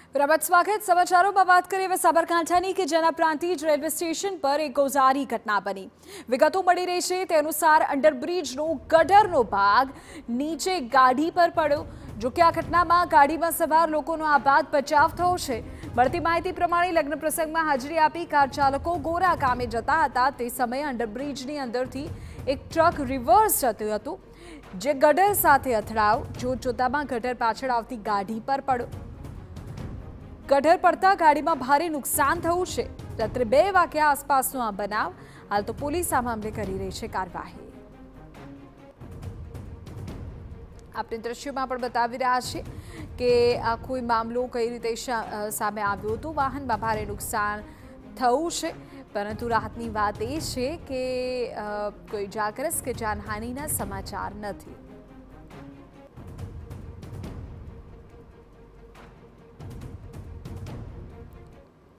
रमत स्वागत समाचारों में बात કરીએ સાબરકાંઠાની કે જેના પ્રાંતિજ રેલવે સ્ટેશન પર એક ગોઝારી ઘટના બની। વિગતો મળી રહી છે તે અનુસાર અંડરબ્રિજનો ગટરનો ભાગ નીચે ગાડી પર પડ્યો। જો કે આ ઘટનામાં ગાડીમાં સવાર લોકોનો આબાદ બચાવ થયો છે। મળતી માહિતી પ્રમાણે લગ્ન પ્રસંગમાં હાજરી આપી કાર ચાલકો ગોરા કામે જતા હતા તે સમયે અંડરબ્રિજની અંદરથી એક ટ્રક રિવર્સ જતું હતું જે ગટર સાથે અથડાયો। જોતજોતામાં ગટર પાછળ આવતી ગાડી પર પડ્યો। गटर पड़ता गाड़ी में भारे नुकसान थयुं छे। रात्रे 2 वाग्या आसपासनो आ बनाव। हाल तो पुलिस आ मामले करी रही है कार्यवाही। आपने दृश्यों में पण बतावी रह्या छे के आ कोई मामलो कई रीते सामे आव्यो हतो। वाहन में भारे नुकसान थयुं छे परंतु राहतनी वात ए छे के कोई जाग्रस्त के जानहानिना समाचार नथी।